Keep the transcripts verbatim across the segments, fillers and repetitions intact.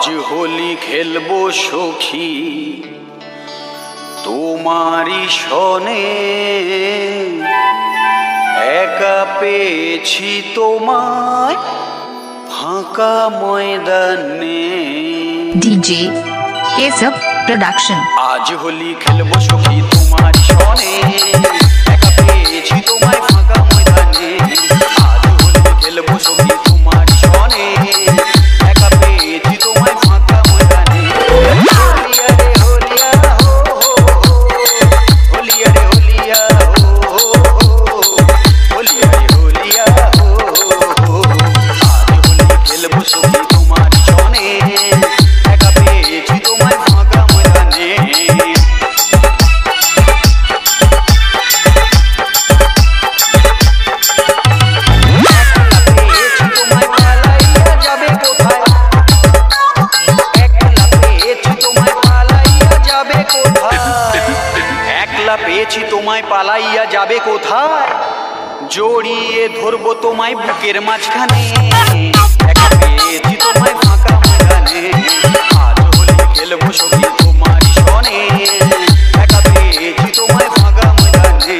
आज होली खेलबो सखी तुम्हारी शोने एका पेয়েছি তোমায় फाँका ময়দানে। DJ Keshav production. आज होली खेलबो सखी तुम्हारी शोने एका পেয়েছি তোমায় फाँका ময়দানে। आज होली खेलबो सखी तुम्हारी शोने एका পেয়েছি তোমায় फाँका ময়দানে। होलिया रे होलिया हो होलिया रे होलिया हो होलिया रे होलिया हो। आज होली खेलबो सखी तुम्हारी शोने एका পেয়েছি তোমায় फाँका ময়দানে। পেয়েছি তোমায় পালাইয়া যাবে কোথায় জড়িয়ে ধরবো তোমায় বুকের মাঝখানে। একা পেয়েছি তোমায় ফাঁকা ময়দানে। আজ হোলি খেলবো সখী তোমারই শোনে একা পেয়েছি তোমায় ফাঁকা ময়দানে।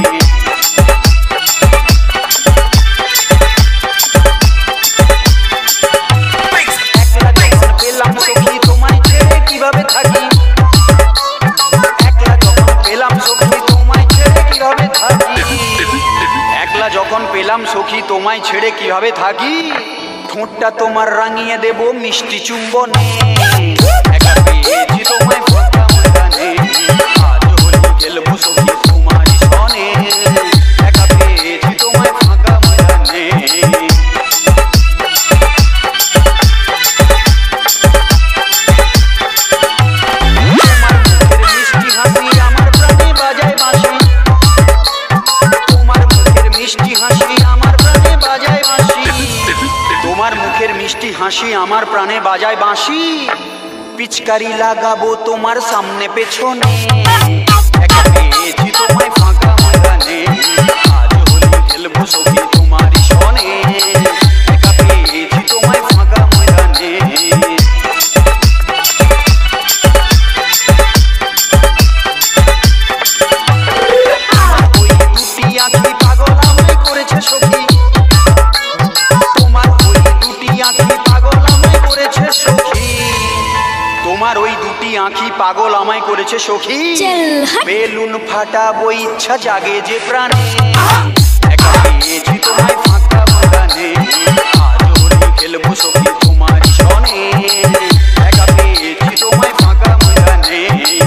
একলা যখন পেলাম সখী তোমায় ছেড়ে কিভাবে থাকি একলা যখন পেলাম সখী তোমায় ছেড়ে কিভাবে থাকি ঠোঁটটা তোমার রাঙিয়ে দেব মিষ্টি চুম্বনে। একা পেয়েছি তোমায় ফাঁকা ময়দানে। আজ হোলি খেলবো সখী তোমারই শোনে একা পেয়েছি তোমায় ফাঁকা ময়দানে। তোমার মুখের মিষ্টি হাসি আমার প্রাণে বাজায় বাঁশি পিচকারি লাগাবো তোমার সামনে পেছনে। একা পেয়েছি তোমায় ফাঁকা ময়দানে। আজ হোলি খেলবো সখী তোমারই শোনে একা পেয়েছি তোমায় ফাঁকা ময়দানে। ওই দুটি আঁখি পাগল আমায় করেছে সখী তোমার ওই দুটি আঁখি পাগল আমায় করেছে সখী বেলুন ফাটাবো ইচ্ছা জাগে যে প্রাণে। একা পেয়েছি তোমায় ফাঁকা ময়দানে। আজ হোলি খেলবো সখী তোমারই শোনে একা পেয়েছি তোমায় ফাঁকা ময়দানে।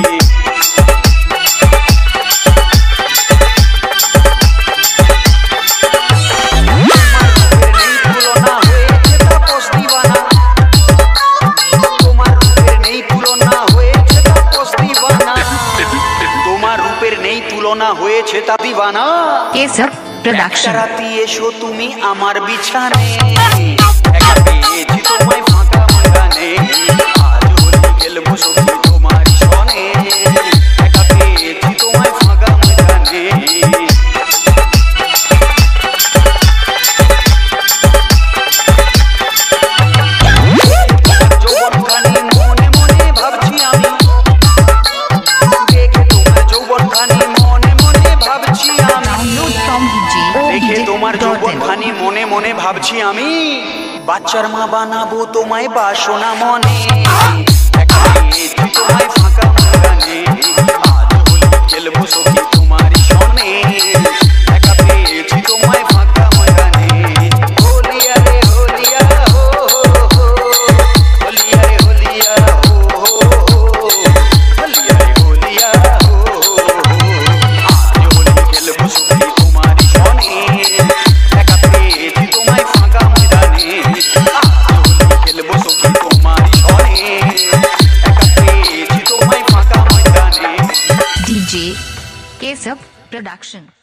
তুলনা হয়েছে তা দিবানা। কেসব প্রোডাকশন। রাতে এসো তুমি আমার বিছানে একা পেয়েছি তোমায় ফাঁকা ময়দানে। আজ হোলি খেলবো সখী তোমারই শোনে একা পেয়েছি তোমায় ফাঁকা ময়দানে। যৌবনখানি মনে মনে ভাবছি আমি দেখে তোমার যৌবনখানি দেখে তোমার যৌবনখানি মনে মনে ভাবছি আমি বাচ্চার মা বানাবো তোমায় বাসনা মনে। একা পেয়েছি তোমায় ফাঁকা ময়দানে। আজ হোলি খেলবো সখী তোমারই শোনে একা পেয়েছি তোমায় ফাঁকা ময়দানে। হোলিয়া রে হোলিয়া হো হোলিয়া রে হোলিয়া হো হোলিয়া রে হোলিয়া হো। আজ হোলি খেলবো সখী তোমারই শোনে একা পেয়েছি তোমায় ফাঁকা ময়দানে। আজ হোলি খেলবো সখী তোমারই শোনে একা পেয়েছি তোমায় ফাঁকা ময়দানে। DJ Keshav production.